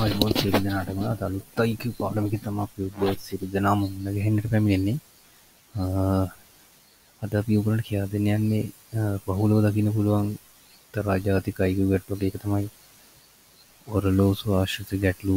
අයිබෝන් සියලු දෙනාටම අද අලුත්යි කියු පාඩමකින් තමයි අපි ඔබ සියලු දෙනාම මුණ ගැහෙන්නට පැමිණෙන්නේ. අද අපි ඔයගොල්ලන්ට කියලා දෙන්න යන්නේ බහුලව දකින්න පුළුවන් රාජාතික අයිකු ගැටලුවක එක තමයි ඔරලෝසු ආශ්‍රිත ගැටලු.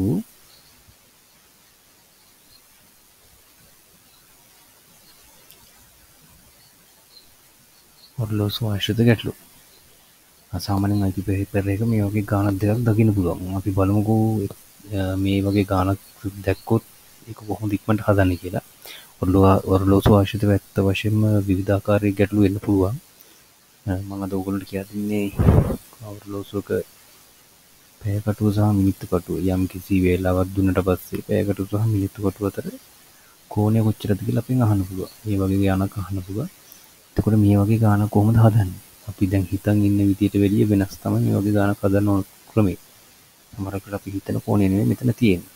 ඔරලෝසු ආශ්‍රිත ගැටලු. සාමාන්‍යයෙන් අයිකු පේපර් එක මේ වගේ ගානක් දෙකක් දකින්න පුළුවන්. අපි බලමුකෝ මේ වගේ ගානක් දැක්කොත් ඒක කොහොමද ඉක්මනට හදන්නේ කියලා. ඔරලෝසු ආශ්‍රිත වැත්ත වශයෙන්ම විවිධාකාරයේ ගැටලු වෙන්න පුළුවන්. මම අද ඔයගොල්ලන්ට කියලා දෙන්නේ ඔරලෝසුවක පැය කටුව සහ මිනිත්තු කටුව යම් කිසි වේලාවක් දුන්නට පස්සේ පැය කටුව සහ මිනිත්තු කටුව අතර කෝණය කොච්චරද කියලා අපෙන් අහන්න පුළුවන්. මේ වගේ ගානක් අහන්න පුළුවන්. එතකොට මේ වගේ ගානක් කොහොමද හදන්නේ? අපි දැන් හිතන් ඉන්න විදියට වැඩිය වෙනස් තමයි මේ වගේ ගානක් හදන්න ඕන ක්‍රමය. සමහරවිට අපි හිතන කෝණය නෙමෙයි මෙතන තියෙන්නේ.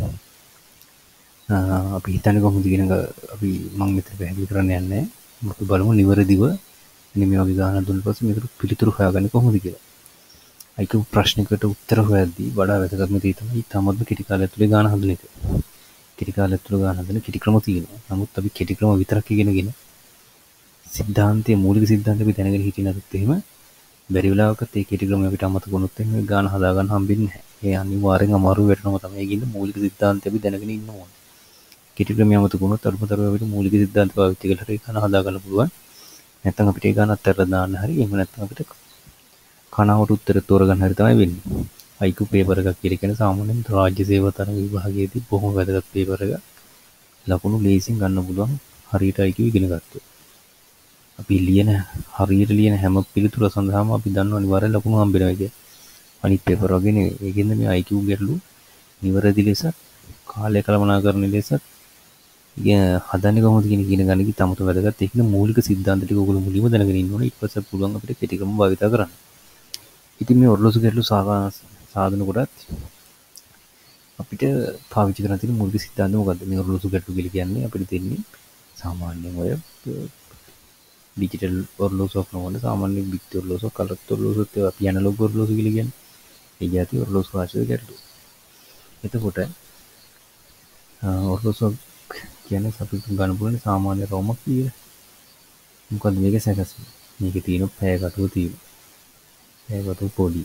අපි හිතන්නේ කොහොමද කියන අපි මම මෙතන පැහැදිලි කරන්න යන්නේ. අපි බලමු නිවැරදිව මේ වගේ ගානක් දුන්න පස්සේ මේකට පිළිතුරු හොයාගන්නේ කොහොමද කියලා. අයික ප්‍රශ්නයකට උත්තර හොයද්දී වඩා වැදගත්ම දේ තමයි තමත්ම කෙටි කාලය ඇතුලේ ගාන හදන එක. කෙටි කාලය ඇතුලේ ගාන හදන කෙටි ක්‍රම තියෙනවා. නමුත් අපි කෙටි ක්‍රම විතරක් ඉගෙනගෙන සිද්ධාන්තයේ මූලික සිද්ධාන්ත අපි දැනගෙන හිටියේ නැත්නම් එහෙම බැරි වෙලාවකත් ඒ කෙටි ක්‍රම අපිට අමතක වුණොත් එහෙම ගාන හදාගන්න හම්බෙන්නේ නැහැ. ඒ අනිවාර්යෙන් අමාරු වෙටනවා තමයි. ඒකින්ද මූලික සිද්ධාන්තය අපි දැනගෙන ඉන්න ඕනේ. කෙටි ක්‍රමය අමතක වුණොත් අරුමතරව අපිට මූලික සිද්ධාන්ත පාවිච්චි කරලා හරි ගාන හදාගන්න පුළුවන්. නැත්නම් අපිට ඒ ගාන අත්හැරලා දාන්න හරි එහෙම නැත්නම් අපිට කනවට උත්තර තෝරගන්න හරි තමයි වෙන්නේ. අයිකු පේපර් එකක් කියලා කියන්නේ සාමාන්‍යයෙන් රාජ්‍ය සේවා තරඟ විභාගයේදී බොහොම වැදගත් පේපර් එකක්. ලකුණු ලේසියෙන් ගන්න පුළුවන් හරියට අයිකු ඉගෙන ගත්තොත්. අපි හරියට ලියන හැම පිළිතුර සඳහාම අපි දන්නවා අනිවාර්යෙන් ලකුණු හම්බ වෙනවා කියන්නේ. අනිත් පේපර් වගේ නෙවෙයි. ඒකෙන්ද මේ IQ ගැටලු නිවැරදි ලෙස කාලය කළමනාකරන ලෙස හදන්නේ කොහොමද කියන ගන්න කි තමත වැදගත්. ඒක මූලික සිද්ධාන්ත ටික ඔයගොල්ලෝ මුලින්ම දැනගෙන ඉන්න ඕනේ. ඊට පස්සේ පුළුවන් අපිට කෙටි ක්‍රම භාවිත කරන්න. ඉතින් මේ ඔරලෝසු ගැටලු සාධන කොටත් අපිට පාවිච්චි කරන්න තියෙන මූලික සිද්ධාන්ත මොකද්ද? මේ ඔරලෝසු ගැටලු කියලා කියන්නේ අපිට දෙන්නේ සාමාන්‍යයෙන් ඔය ඩිජිටල් ඔරලෝසුවක් නොවන සාමාන්‍ය බිත්ති ඔරලෝසුවක්, කලත් ඔරලෝසුවක් ඒවා අපි ඇනලොග් ඔරලෝසු කියලා කියන්නේ. ඒ જાති ඔරලෝසු ආශ්‍රිත ගැටලු. එතකොට ඔරලෝසුවක් කියන්නේ අපි ගන්න පුළුවන් සාමාන්‍ය රෝමක් කියලා. මොකද මේක සැකසෙ. මේකේ තියෙන පැය කටුව තියෙනවා. පැය කටුව පොඩි.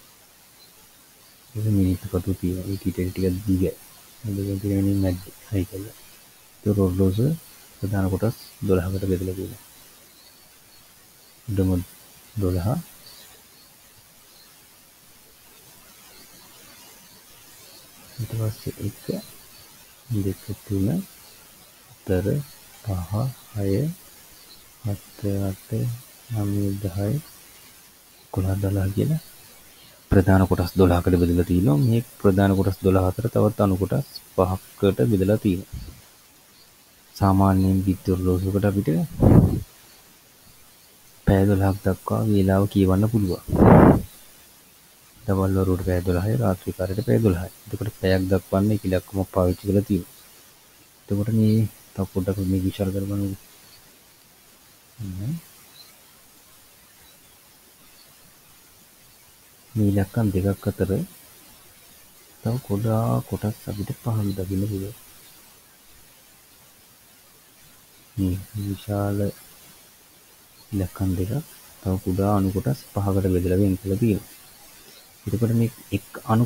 ඒක මිනිත්තු කටුව තියෙනවා. ඒ ටික දිගයි. මේකෙන් තියෙන්නේ මැද්ද හයි කියලා. ඒක ඔරලෝසුව ප්‍රධාන කොටස් 12කට බෙදලා තියෙනවා. උඩම 12 ඊට පස්සේ 1 2 3 4 5 6 7 8 9 10 11 කියලා ප්‍රධාන කොටස් 12කට බෙදලා තියෙනවා. මේ ප්‍රධාන කොටස් 12 අතර තවත් අණු කොටස් 5කට බෙදලා තියෙනවා. සාමාන්‍යයෙන් බිත්ති ඔරලෝසුවකට අපිට පැය 12ක් දක්වා වේලාව කියවන්න පුළුවන්. දවල් වරුවට පැය 12යි, රාත්‍රී කාලයට පැය 12යි. එතකොට පැයක් දක්වන්න එක ඉලක්කමක් පාවිච්චි කරලා තියෙනවා. එතකොට මේ තව පොඩ්ඩක් මේ විශාල කරගන්න. මේ ඉලක්කම් දෙකක් අතර තව කොටස් අපිට පහළ දකින්න පුළුවන්. මේ විශාල ඉලක්කම් දෙකක් තව කුඩා අණු කොටස් 5කට බෙදලා වෙන් කරලා තියෙනවා. එතකොට මේ එක් අණු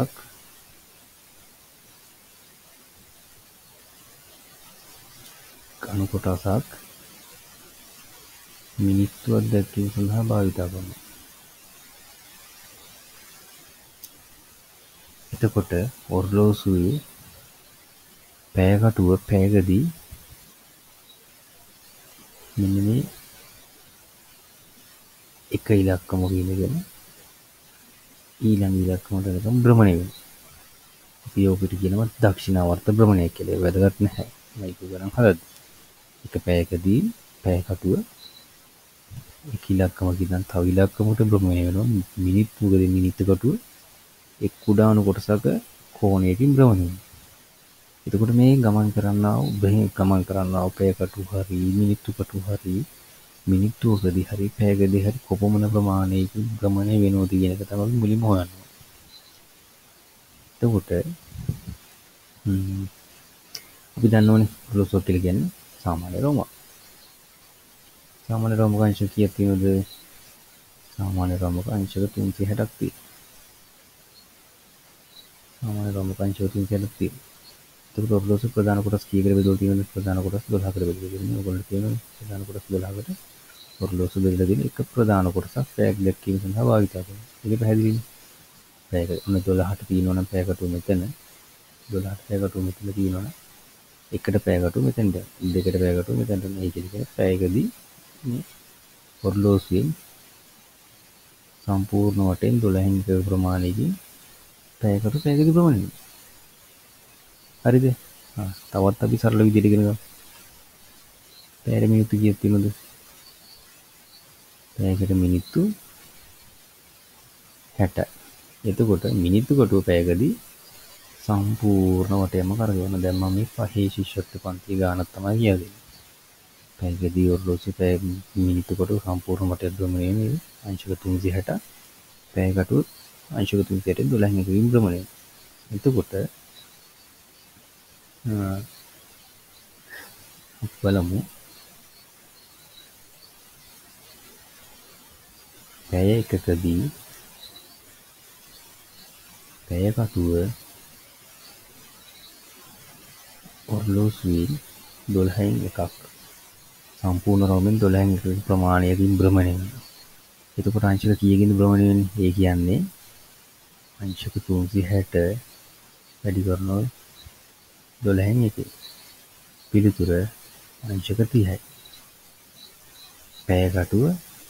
කොටසක් මිනිත්තුවක් දැක්වීම සඳහා භාවිත කරනවා. එතකොට ඔරලෝසුවේ පැය කටුව පැයකදී මෙන්න මේ එක ඉලක්කමක ඉඳගෙන ඊළඟ ඉලක්කමට යනකම් භ්‍රමණය වෙනවා. අපි ඔකට කියනවා දක්ෂිණාවර්ත භ්‍රමණය කියලා. ඒක වැදගත් නැහැ. මේක ගණන් හදද්දී. එක පැයකදී පැය කටුව එක ඉලක්කමක ඉඳන් තව ඉලක්කමකට භ්‍රමණය වෙනවා. මිනිත්තුකදී මිනිත්තු කටුව එක් කුඩා අණු කොටසක කෝණයකින් භ්‍රමණය වෙනවා. එතකොට මේ ගමන් කරන්නා වූ පැය කටුව හරි මිනිත්තු කටුව හරි මිනිත්තුවකදී හරි පැයකදී හරි කොපමණ ප්‍රමාණයකින් භ්‍රමණය වෙනවද කියන එක තමයි මුලින්ම හොයන්නේ. එතකොට අපි දන්නවනේ ඔරලෝසුව කියලා කියන්නේ සාමාන්‍ය රෝමක. සාමාන්‍ය රෝමක අංශ කීයක් තියෙනවද? සාමාන්‍ය රෝමක අංශක 360ක් තියෙනවා. සාමාන්‍ය රෝමක අංශක 360ක් තියෙනවා. එතකොට ඔරලෝසුව ප්‍රධාන කොටස් කීයකට බෙදලා තියෙනවද? ප්‍රධාන කොටස් 12කට බෙදලා තියෙනවා. ඔයගොල්ලෝ කියනවා ප්‍රධාන කොටස් 12කට ඔරලෝසුව බෙදලා තියෙන එක ප්‍රධාන කොටසක් පැයක් දැක්වීම සඳහා භාවිත කරනවා. ඒක පැහැදිලිනේ. පැයක ඔන්න 12ට තියෙනවා නම් පැයකට මෙතන 12ට පැයකට මෙතන තියෙනවා නම් එකට පැයකට මෙතෙන්ට දෙකට පැයකට මෙතෙන්ට මේ කියන්නේ පැයකදී මේ ඔරලෝසුවෙන් සම්පූර්ණ වටෙන් 12න් එක ප්‍රමාණයකින් පැයකදී ප්‍රමාණය. හරිද? තවත් අපි සරල විදිහට ඉගෙන ගමු. පැයට මිනිත්තු කීයක් තියෙනවද? පැයකට මිනිත්තු 60යි. එතකොට මිනිත්තු කොටුව පැයකදී සම්පූර්ණ වටයම කරගෙන දැන් මම මේ පහේ ශිෂ්‍යත්ව පන්තිය ගානක් තමයි කියන්නේ. පැයකදී ඔරලෝසුව පැය මිනිත්තු කොටුව සම්පූර්ණ වටයක් භ්‍රමණය වෙන්නේ අංශක 360. පැයකට අංශක 360 12න් එකකින් භ්‍රමණය. එතකොට බලමු පැය එකකදී පැය කටුව ඔරලෝසුවෙන් 12න් එකක් සම්පූර්ණ රෝමෙන් 12න් එකක ප්‍රමාණයකින් භ්‍රමණය වෙනවා. එතකොට අංශක කීයකින්ද භ්‍රමණය වෙන්නේ? ඒ කියන්නේ අංශක 360 වැඩි කරනවා 12න් එකේ. පිළිතුර අංශක 30යි. පැය කටුව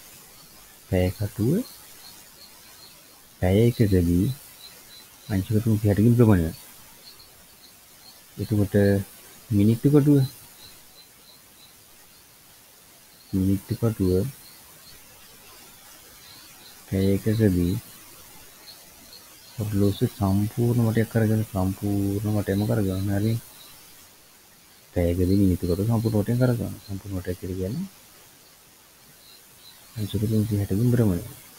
පැය එකකදී අංශක 360කින් භ්‍රමණය වෙනවා. එතකොට මිනිත්තු කටුව පැය එකකදී ඔරලෝසුව සම්පූර්ණ වටයක් කරගෙන සම්පූර්ණ වටයම කරගන්න. හරි. පැයකදී මිනිත්තු කටුව සම්පූර්ණ වටයෙන් කරගන්න. සම්පූර්ණ වටයක් කියලා කියන්නේ අංශක 360කින් භ්‍රමණය.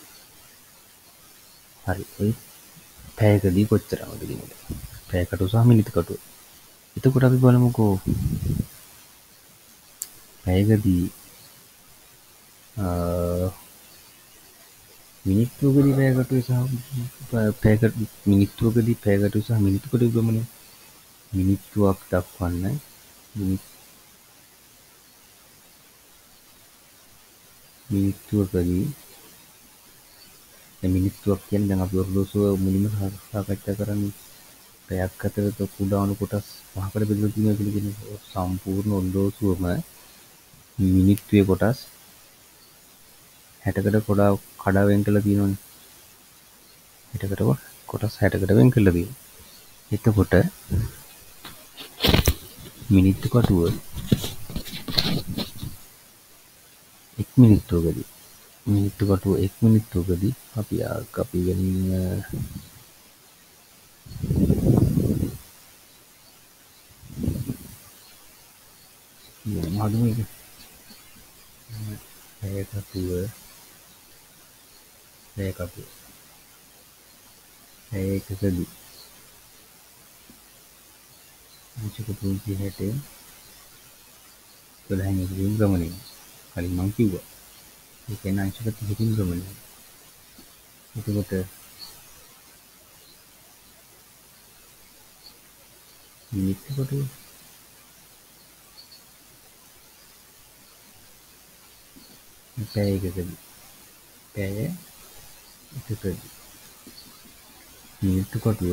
හරි. ඔය පැයකදී කොච්චරමද කියන්නේ? පැය කටුව සහ මිනිත්තු කටුව. එතකොට අපි බලමුකෝ පැයකදී මිනිත්තුවකදී පැය කටුව සහ මිනිත්තුවකදී පැය කටුව සහ මිනිත්තු කටුව භ්‍රමණය. මිනිත්තුවක් දක්වන්නයි මිනිත්තුවකදී මිනිත්තුවක් කියන්නේ දැන් අපි ඔරලෝසුව මුලින්ම සාකච්ඡා කරන්නේ පැයක් අතරත කුඩාණු කොටස් 5කට බෙදලා තියෙනවා කියලා කියන්නේ සම්පූර්ණ ඔරලෝසුවම මිනිත්තුවේ කොටස් 60කට කඩා වෙන් කරලා තියෙනවනේ. 60කට කොටස් 60කට වෙන් කරලා තියෙනවා. එතකොට මිනිත්තු කටුව එක් මිනිත්තුවකදී අපි ගන්න මොනවද මේක? පැය කටුව පැය එකකදී අංශක 360 12න් එකකින් භ්‍රමණය. කලින් මම කිව්වා. ඒ කියන්නේ අංශක 30කින් භ්‍රමණය. එතකොට මිනිත්තු කොටුව පැය එකකදී මිනිත්තු කොටුව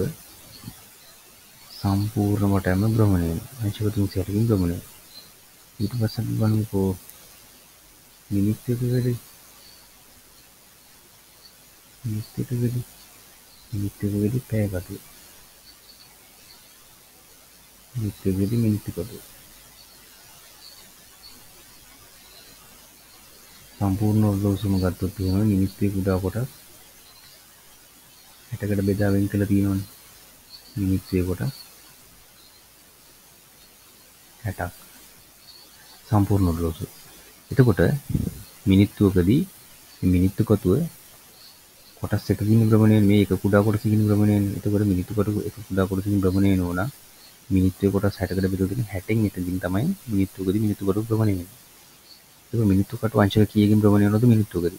සම්පූර්ණ වටයම භ්‍රමණය වෙනවා. අංශක 360කින් භ්‍රමණය. ඊට පස්සේ අපි බලමුකෝ මිනිත්තු එකකදී පැය කටුව මිනිත්තු කටුව සම්පූර්ණ ඔරලෝසුවම ගත්තොත් එහෙම මිනිත්තුවේ කුඩා කොටස් 60කට බෙදා වෙන් කරලා තියෙනවනේ. මිනිත්තුවේ කොටස් 60ක් සම්පූර්ණ ඔරලෝසුව. එතකොට මිනිත්තුවකදී මිනිත්තු කටුව කොටස් එකකින් භ්‍රමණය වෙන මේ එක කුඩා කොටසකින් භ්‍රමණය වෙන. එතකොට මිනිත්තු කටු එක කුඩා කොටසකින් භ්‍රමණය වෙනවා නම් මිනිත්තුවේ කොටස් 60කට බෙදලා 60න් එකකින් තමයි මිනිත්තුවකදී මිනිත්තු කටු භ්‍රමණය වෙන්නේ. ඒක මිනිත්තු කටු අංශක කීයකින් භ්‍රමණය වෙනවද මිනිත්තුවකදී?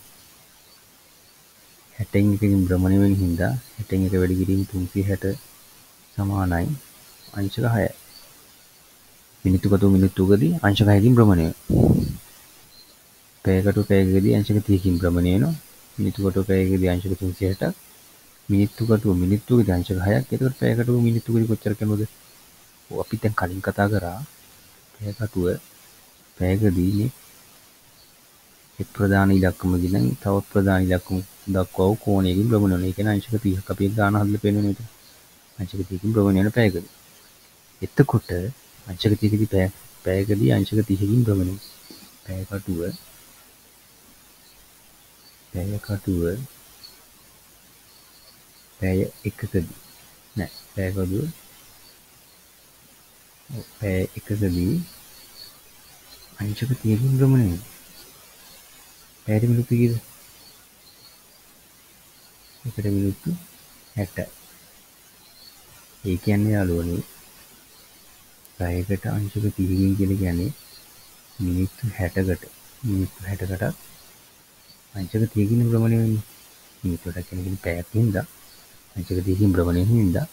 60න් එකකින් භ්‍රමණය වෙන හින්දා 60න් එක වැඩි කිරීම 360 සමානයි අංශක 6යි. මිනිත්තු කටුව මිනිත්තුවකදී අංශක 6කින් භ්‍රමණය වෙනවා. පැය කටුව පැයකදී අංශක 30කින් භ්‍රමණය වෙනවා. මිනිත්තු කටුව පැයකදී අංශක 360ක්. මිනිත්තු කටුව මිනිත්තුවකදී අංශක 6ක්. එතකොට පැය කටුව මිනිත්තුවකදී කොච්චර කරනවද? අපි දැන් කලින් කතා කරා පැය කටුව පැයකදී මේ එක් ප්‍රධාන ඉලක්කමකින් නම් තවත් ප්‍රධාන ඉලක්කම දක්වා වූ කෝණයකින් භ්‍රමණය වෙනවා. ඒ කියන්නේ අංශක 30ක් අපි ගාන හදලා පෙන්නන විදිහට. අංශක 30කින් භ්‍රමණය වෙන පැයකදී. එතකොට අංශක 30කදී පැයකදී අංශක 30කින් භ්‍රමණය වෙනවා. පැය කටුව පැය එකකදී නෑ පැය කටුව පැය එකකදී අංශක 30කින් භ්‍රමණය වෙනවා. පැයට මිනිත්තු කීයද? එකට මිනිත්තු 60. ඒ කියන්නේ යාළුවනේ පැයකට අංශක 30කින් කියලා කියන්නේ මිනිත්තු 60කට අංශක 30කින් භ්‍රමණය වෙන්නේ. මිනිත්තුවට කියන්නේ පැයක් හින්දා අංශක 30කින් භ්‍රමණය වෙන හින්දා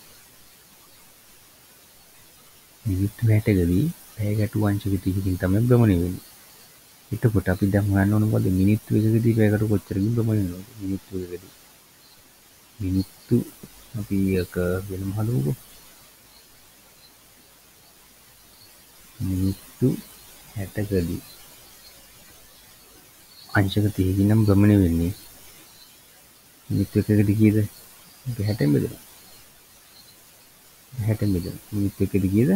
මිනිත්තු 60කදී පැය ගැටුව අංශක 30කින් තමයි භ්‍රමණය වෙන්නේ. එතකොට අපි දැන් හොයන්න ඕන මොකද මිනිත්තු එකකදී පැය ගැටුව කොච්චරකින් භ්‍රමණය වෙනවද? මිනිත්තු එකකදී මිනිත්තු අපි එක වෙනම හදමුකෝ. මිනිත්තු 60කදී අංශක 30කින් නම් භ්‍රමණය වෙන්නේ. මිනිත්තු එකකදී කීයද? අපි 60න් බෙදලා. මිනිත්තු එකකදී කීයද?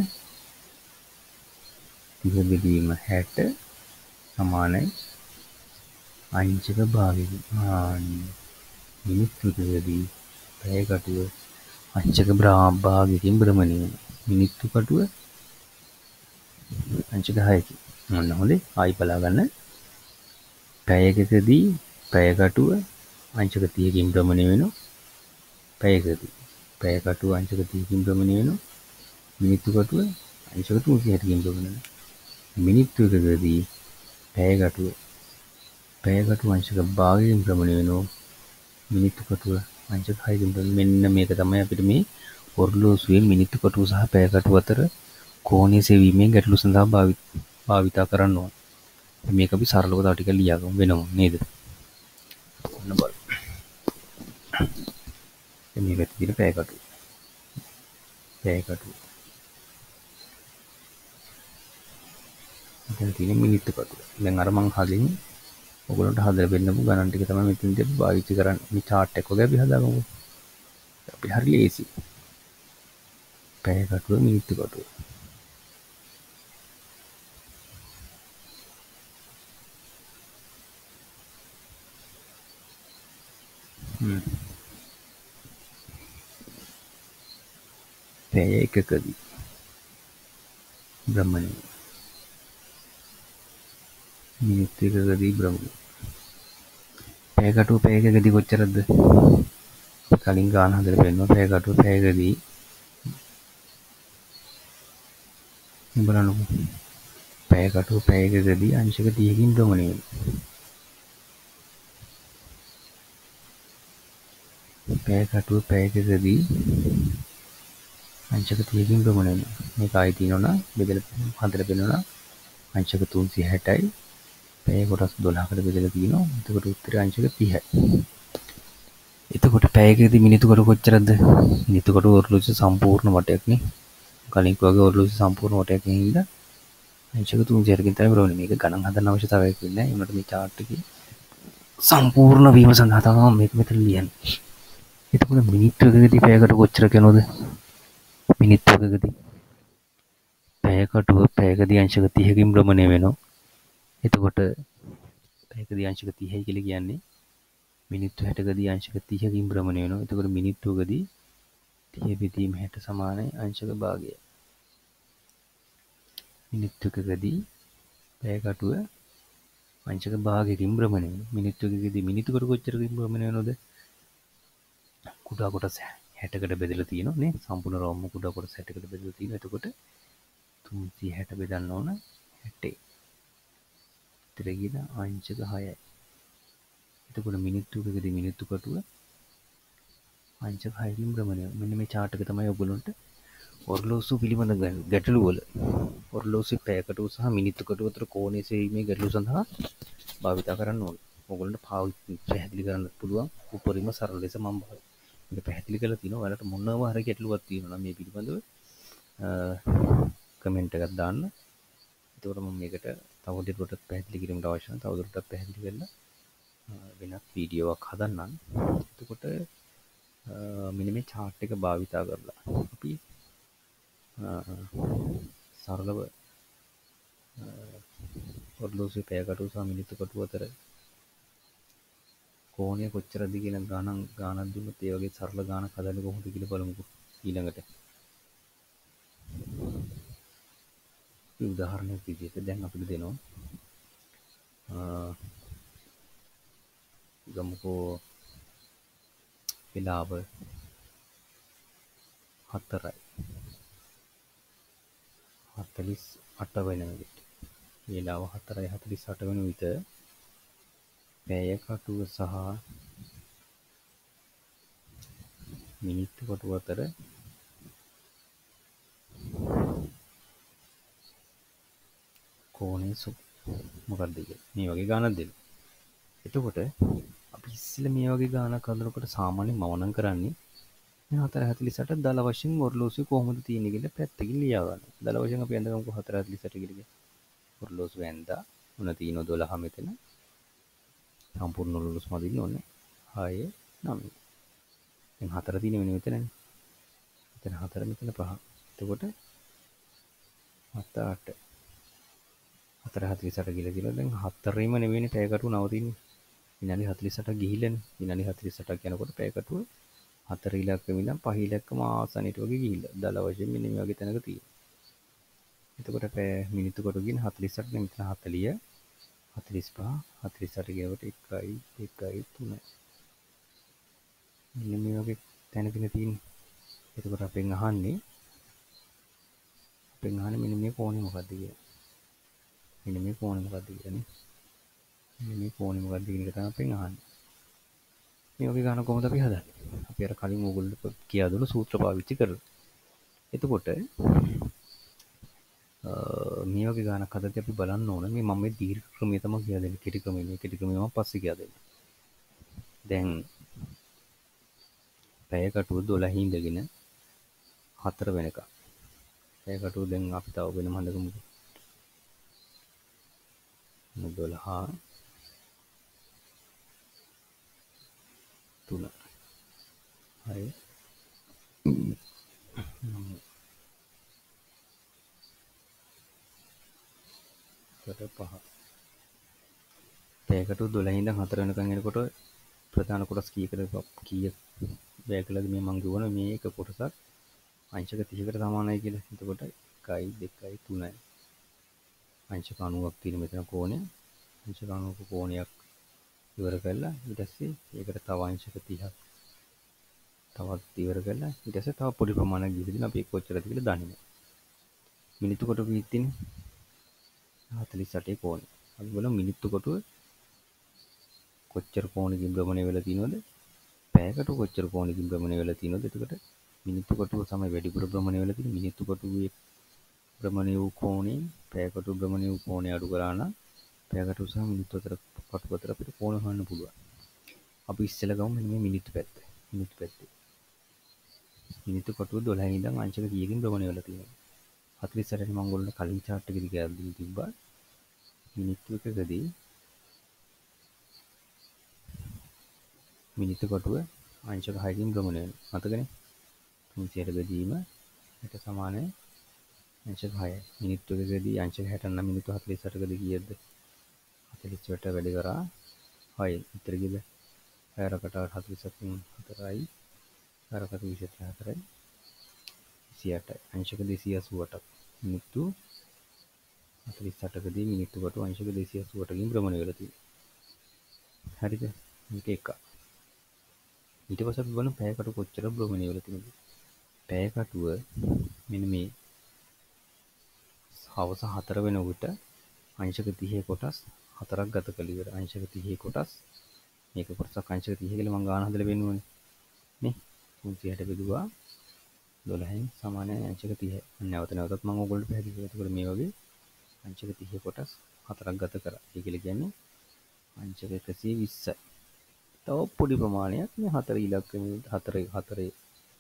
30 බෙදීම 60 සමානයි අංශක භාගයකින්. මිනිත්තු එකකදී පැය කටුව අංශක භාගයකින් භ්‍රමණය වෙනවා. මිනිත්තු කටුව අංශක 6කින්. මොන හොඳේ ආයි බලා ගන්න. පැයකදී පැය කටුව අංශක 30කින් භ්‍රමණය වෙනවා. පැයකදී පැය කටුව අංශක 30කින් භ්‍රමණය වෙනවා. මිනිත්තු කටුව අංශක 360කින් භ්‍රමණය වෙනවා. මිනිත්තු එකකදී පැය කටුව අංශක භාගයකින් භ්‍රමණය වෙනවා. මිනිත්තු කටුව අංශක 6කින් භ්‍රමණය. මෙන්න මේක තමයි අපිට මේ ඔර්ලෝසුවේ මිනිත්තු කටුව සහ පැය කටුව අතර කෝණීය සෙවීමේ ගැටලු සඳහා භාවිතා කරන්න ඕන. මේක අපි සරලව තව ටිකක් ලියාගමු වෙනවා නේද? ඔන්න බලන්න. මේ පැත්තේ තියෙන පැය කටුව. මෙතන තියෙන මිනිත්තු කටුව. දැන් අර මං හදින් ඔයගොල්ලන්ට හදලා පෙන්නපු ගණන් ටික තමයි මෙතනදී අපි පාවිච්චි කරන්නේ. මේ chart එක වගේ අපි හදාගමු. අපි හරි ලේසි. පැය කටුව මිනිත්තු කටුව. පැය එකකදී භ්‍රමණය. මිනිත්තු එකකදී භ්‍රමණය. පැය කටුව පැය එකකදී කොච්චරද? කලින් ගාන හදලා පෙන්නනවා. පැය කටුව පැයකදී බලන්නකෝ. පැය කටුව පැය එකකදී අංශක 30කින් භ්‍රමණය වෙනවා. පැය කටුව පැය එකකදී අංශක 30කින් භ්‍රමණය වෙනවා. මේක ආයි තියෙනවා බෙදලා හදලා පෙන්නනවා. අංශක 360යි. පැය කොටස් 12කට බෙදලා තියෙනවා. එතකොට උත්තරය අංශක 30යි. එතකොට පැය එකකදී මිනිත්තු කටුව කොච්චරද? මිනිත්තු කටුව ඔර්ලෝසුවේ සම්පූර්ණ වටයක්නේ. කලින් වගේ ඔර්ලෝසුවේ සම්පූර්ණ වටයකින් ඉඳලා අංශක 360කින් තමයි භ්‍රමණය. මේක ගණන් හදන්න අවශ්‍යතාවයක් වෙන්නේ නැහැ. ඒකට මේ chart එකේ සම්පූර්ණ වීම සඳහා තමයි මේක මෙතන ලියන්නේ. එතකොට මිනිත්තු එකකදී පැය කටුව කොච්චර කරනවද? මිනිත්තු එකකදී පැය කටුව පැයකදී අංශක 30කින් භ්‍රමණය වෙනවා. එතකොට පැයකදී අංශක 30යි කියලා කියන්නේ මිනිත්තු 60කදී අංශක 30කින් භ්‍රමණය වෙනවා. එතකොට මිනිත්තුකදී 30 බෙදීම 60 සමානයි අංශක භාගයයි. මිනිත්තු එකකදී පැය කටුව අංශක භාගයකින් භ්‍රමණය වෙනවා. මිනිත්තු එකකදී මිනිත්තු කටුව කොච්චරකින් භ්‍රමණය වෙනවද? කුඩා කොටස් 60කට බෙදලා තියෙනවා නේ. සම්පූර්ණ රවුම කුඩා කොටස් 60කට බෙදලා තියෙනවා. එතකොට 360 බෙදන්න ඕන 60. ඉතින් ගිහින් අංශක 6යි. එතකොට මිනිත්තු එකකදී මිනිත්තු කටුව අංශක 6කින් භ්‍රමණය. මෙන්න මේ chart එක තමයි ඔයගොල්ලන්ට ඔර්ලෝසුව පිළිබඳ ගැටලු වල ඔර්ලෝසුවේ පැය කටුව සහ මිනිත්තු කටුව අතර කෝණය සෙවීමේ ගැටලු සඳහා භාවිත කරන්න ඕන. ඔයගොල්ලන්ට පැහැදිලි කරන්න පුළුවන් උපරිම සරල ලෙස මම මේක පැහැදිලි කරලා තියෙනවා. ඔයාලට මොනවා හරි ගැටලුවක් තියෙනවා නම් මේ පිළිබඳව කමෙන්ට් එකක් දාන්න. එතකොට මම මේකට තවදුරටත් පැහැදිලි කිරීමට අවශ්‍ය නම් තවදුරටත් පැහැදිලි කරලා වෙනත් වීඩියෝවක් හදන්නම්. එතකොට මෙන්න මේ chart එක භාවිතා කරලා අපි සරලව ඔර්ලෝසුවේ පැය කටුව සහ මිනිත්තු කටුව අතර කෝණය කොච්චරද කියන ගානක් දුන්නොත් ඒ වගේ සරල ගානක් හදන්නේ කොහොමද කියලා බලමුකෝ ඊළඟට. උදාහරණයක් විදිහට දැන් අපිට දෙනවා ගමුකෝ වෙලාව 4:48 වෙන විට. වෙලාව 4:48 වෙන විට පැය කටුව සහ මිනිත්තු කටුව අතර කෝණය මොකක්ද කියලා මේ වගේ ගානක් දෙන්න. එතකොට අපි ඉස්සෙල්ලා මේ වගේ ගානක් හදනකොට සාමාන්‍යයෙන් මම නම් කරන්නේ මේ 4:48 දල වශයෙන් ඔර්ලෝසුවේ කොහොමද තියෙන්නේ කියලා පැත්තකින් ලියා ගන්න. දල වශයෙන් අපි අඳගමුකෝ 4:48 කියලා. ඔර්ලෝසුව ඇඳා උන තියෙනවා 12 මෙතන. සම්පූර්ණ ඔර්ලෝසුව මදින්න ඕනේ. 6 9. දැන් 4 තියෙන වෙන මෙතනනේ. මෙතන 4 මෙතන 5. එතකොට 7 8 4:48 කියලා කියලා දැන් 4ෙම නෙවෙයිනේ පැය කටුව නවතින්නේ. විනාඩි 48ක් ගිහිල්ලානේ. විනාඩි 48ක් යනකොට පැය කටුව 4 ඉලක්කෙම ඉඳන් 5 ඉලක්කම ආසන්නයට වගේ ගිහිල්ලා. දල වශයෙන් මෙන්න මේ වගේ තැනක තියෙනවා. එතකොට පැය මිනිත්තු කටුව කියන 48 නේ මෙතන 40 45 48 කියනකොට 1යි 2යි 3යි. මෙන්න මේ වගේ තැනකින් තියෙන්නේ. එතකොට අපෙන් අහන්නේ මෙන්න මේ කෝණය මොකක්ද කියලා. මෙන්න මේ කෝණය මොකක්ද කියන්නේ? මෙන්න මේ කෝණය මොකක්ද කියන එක තමයි අපෙන් අහන්නේ. මේ වගේ ගාන කොහොමද අපි හදන්නේ? අපි අර කලින් ඕගොල්ලෝ කියා දුන්න සූත්‍ර පාවිච්චි කරලා. එතකොට මේ වගේ ගානක් හදද්දී අපි බලන්න ඕන මේ මම මේ දීර්ඝ ක්‍රමය තමයි කියලා දෙන්නේ. කෙටි ක්‍රමය මේ කෙටි ක්‍රමය මම පස්සේ කියලා දෙන්නේ. දැන් පැය කටුව 12 ඉඳගෙන 4 වෙනකම්. පැය කටුව දැන් අපි තව වෙනම හඳගමුකෝ. 12 3 6 5 පැය කටුව 12 ඉඳන් 4 වෙනකම් එනකොට ප්‍රධාන කොටස් කීයද වැය කළාද මේ මං කියවන මේ එක කොටසක් අංශක 30කට සමානයි කියලා. එතකොට 1යි 2යි 3යි අංශක 90ක් තියෙන මෙතන කෝණය. අංශක 90ක කෝණයක් ඉවර කරලා ඊට පස්සේ ඒකට තව අංශක 30ක් තවත් ඉවර කරලා ඊට පස්සේ තව පොඩි ප්‍රමාණයක් දීලා දෙන අපි ඒක කොච්චරද කියලා දන්නේ නැහැ. මිනිත්තු කොටුව කීයක් තියෙන්නේ? 48 කෝණය. අපි බලමු මිනිත්තු කොටුව කොච්චර කෝණකින් භ්‍රමණය වෙලා තියෙනවද? පැය කටුව කොච්චර කෝණකින් භ්‍රමණය වෙලා තියෙනවද? එතකොට මිනිත්තු කොටුව තමයි වැඩිපුර භ්‍රමණය වෙලා තියෙන්නේ. මිනිත්තු කොටුවේ භ්‍රමණය වූ කෝණයෙන් පැය කටුව භ්‍රමණය වූ කෝණය අඩු කරා නම් පැය කටුව සහ මිනිත්තු අතර කටුව අතර අපිට කෝණ හොයන්න පුළුවන්. අපි ඉස්සෙල්ලා ගමු මෙන්න මේ මිනිත්තු පැත්ත. මිනිත්තු පැත්තේ. මිනිත්තු කටුව 12 ඉඳන් අංශක කීයකින් භ්‍රමණය වෙලා තියෙනවද? 48 මම ඔයගොල්ලන්ට කලින් chart එකේදී කියලා දීලා තිබ්බා. මිනිත්තු එකකදී මිනිත්තු කටුව අංශක 6කින් භ්‍රමණය වෙනවා. මතකනේ? 300ට බෙදීම යට සමානයි අංශක 6යි. මිනිත්තු එකකදී අංශක 60 නම් මිනිත්තු 48කදී කීයද? 48ට වැඩි කරා 6යි. උත්තර කීයද? 6කට 47න් 4යි. 4කට 24යි. 28යි. අංශක 288ක්. මිනිත්තු 48කදී මිනිත්තු කටුව අංශක 288කින් භ්‍රමණය වෙලා තියෙනවා. හරිද? මේක එක. ඊට පස්සේ අපි බලමු පැය කටු කොච්චර භ්‍රමණය වෙලා තියෙනවද. පැය කටුව මෙන්න මේ හවස 4 වෙනකොට අංශක 30 කොටස් 4ක් ගත කළ ඉවර. අංශක 30 කොටස් මේක කොටසක් අංශක 30 කියලා මම ගාන හදලා වෙන්නෝනේ. නේ 360 බෙදුවා 12න් සමානයි අංශක 30. නැවත නැවතත් මම ඔයගොල්ලන්ට පැහැදිලි කරලා ඒකට මේ වගේ අංශක 30 කොටස් 4ක් ගත කරා. ඒ කියලා කියන්නේ අංශක 120යි. තව පොඩි ප්‍රමාණයක් මේ 4 ඉලක්කෙ 4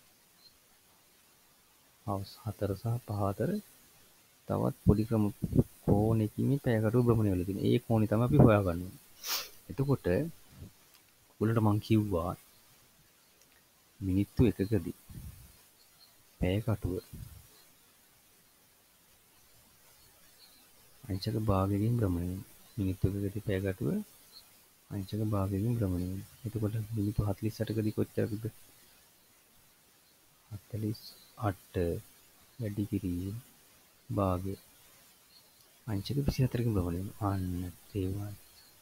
හවස් 4 සහ 5 අතර තවත් පොඩි කෝණයකින් මේ පැය කටුව භ්‍රමණය වෙලා තියෙනවා. ඒ කෝණය තමයි අපි හොයාගන්න ඕනේ. එතකොට ඔයගොල්ලන්ට මම කිව්වා මිනිත්තු එකකදී පැය කටුව අංශක භාගයකින් භ්‍රමණය වෙනවා. මිනිත්තු එකකදී පැය කටුව අංශක භාගයකින් භ්‍රමණය වෙනවා. එතකොට මිනිත්තු 48කදී කොච්චරද? 48 වැඩි කිරීම භාගය අංශක 24කින් භ්‍රමණය වෙනවා. අන්න තේරුණාද?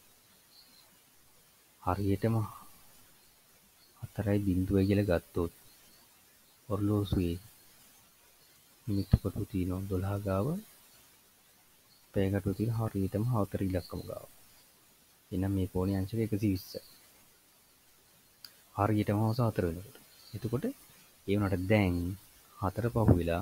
හරියටම 4.0 කියලා ගත්තොත් ඔර්ලෝසුවේ මිනිත්තු කටු තියෙනවා 12 ගාව, පැය කටු තියෙන හරියටම 4 ඉලක්කම ගාව. එහෙනම් මේ කෝණය අංශක 120යි. හරියටම හවස 4 වෙනකොට. එතකොට ඒ වුණාට දැන් 4 පහුවෙලා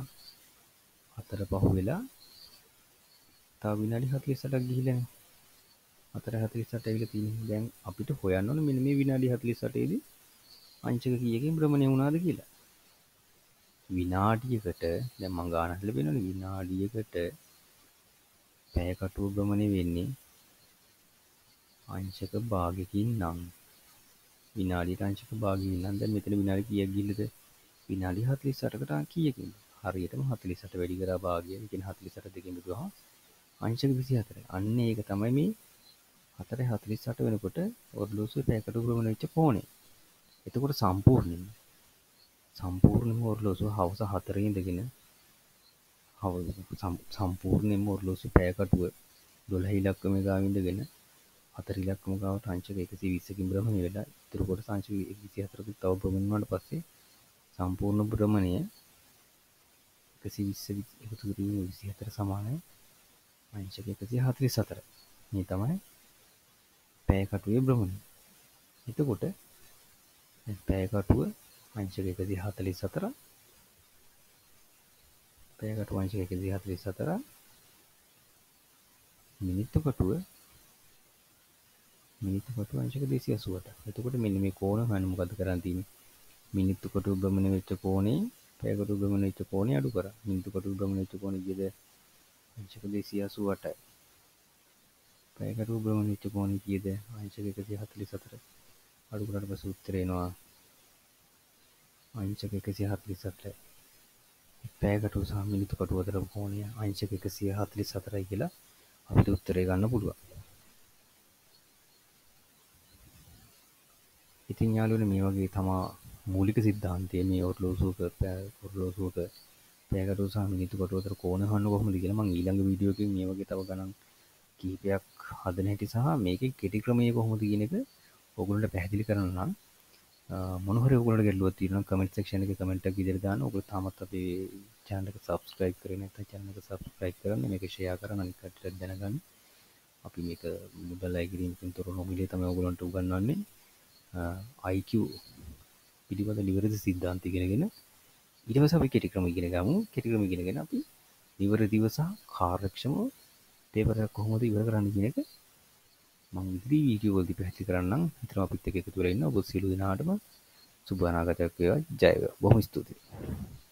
තව විනාඩි 48ක් ගිහිල්ලානේ. 4:48 ඇවිල්ලා තියෙනවා. දැන් අපිට හොයන්න ඕනේ මෙන්න මේ විනාඩි 48 දී අංශක කීයකින් භ්‍රමණය වුණාද කියලා. විනාඩියකට දැන් මම ගානක් ලැබෙනවනේ විනාඩියකට පැය කටුව භ්‍රමණය වෙන්නේ අංශක භාගයකින් නම් විනාඩියට අංශක භාගයකින් නම් දැන් මෙතන විනාඩි කීයක් ගිහිල්ලාද? විනාඩි 48කට කීයකින්ද? හරියටම 48 වැඩි කරා භාගය. ඒ කියන්නේ 48 දෙකෙන් බෙදුවහම අංශක 24. අන්න ඒක තමයි මේ 4:48 වෙනකොට ඔර්ලෝසුවේ පැය කටුව භ්‍රමණය වෙච්ච කෝණය. එතකොට සම්පූර්ණයෙන්ම ඔර්ලෝසුව හවස 4 ඉඳගෙන සම්පූර්ණයෙන්ම ඔර්ලෝසුවේ පැය කටුව 12 ඉලක්කම ගාව ඉඳගෙන 4 ඉලක්කම ගාවට අංශක 120කින් භ්‍රමණය වෙලා ඉතුරු කොටස අංශක 124කට තව භ්‍රමණය වුණාට පස්සේ සම්පූර්ණ භ්‍රමණය 120 එකතු කිරීම 24 සමානයි අංශක 144. මේ තමයි පැය කටුවේ භ්‍රමණය. එතකොට පැය කටුව අංශක 144 පැය කටුව අංශක 144 මිනිත්තු කටුව අංශක 288. එතකොට මෙන්න මේ කෝණ හොයන්න මොකද කරන්න තියෙන්නේ? මිනිත්තු කටුව භ්‍රමණය වෙච්ච කෝණේ පැය කටුව භ්‍රමණය වෙච්ච කෝණය අඩු කරා. මිනිත්තු කටුව භ්‍රමණය වෙච්ච කෝණය කීයද? අංශක 288යි. පැය කටුව භ්‍රමණය වෙච්ච කෝණය කීයද? අංශක 144. අඩු කරාට පස්සේ උත්තරේ එනවා අංශක 148යි. පැය කටුව සහ මිනිත්තු කටුව අතර කෝණය අංශක 144යි කියලා අපිට උත්තරේ ගන්න පුළුවන්. ඉතින් යාළුවනේ මේ වගේ තමා මූලික සිද්ධාන්තය මේ ඔර්ලෝසුවක පැය කටුව සහ මිනිත්තු කටුව අතර කෝණ හොයන්න කොහොමද කියලා මම ඊළඟ වීඩියෝ එකකින් මේ වගේ තව ගණන් කිහිපයක් හදන හැටි සහ මේකේ කෙටි ක්‍රමය කොහොමද කියන එක ඕගොල්ලන්ට පැහැදිලි කරන්න නම් මොන හරි ඕගොල්ලන්ට ගැටලුවක් තියෙනවා නම් කමෙන්ට් සෙක්ෂන් එකේ කමෙන්ට් එකක් ඉදිරියට දාන්න. ඕගොල්ලෝ තාමත් අපේ channel එක subscribe කරේ නැත්නම් channel එක subscribe කරන්න, මේක share කරන්න අනිත් කට්ටියට දැනගන්න. අපි මේක මුදල් අය කිරීමකින් තොර නොමිලේ තමයි ඕගොල්ලන්ට උගන්වන්නේ. IQ පිළිබඳ නිවැරදි සිද්ධාන්ත ඉගෙනගෙන ඊට පස්සේ අපි කෙටි ක්‍රම ඉගෙන ගමු. කෙටි ක්‍රම ඉගෙනගෙන අපි නිවැරදිව සහ කාර්යක්ෂමව පේපර් එක කොහොමද ඉවර කරන්න කියන එක මම ඉදිරි වීඩියෝ වලදී පැහැදිලි කරන්නම්. හිතනවා අපිත් එක්ක එකතු වෙලා ඉන්න ඔබ සියලු දෙනාටම සුබ අනාගතයක් වේවා. ජය වේවා. බොහොම ස්තුතියි.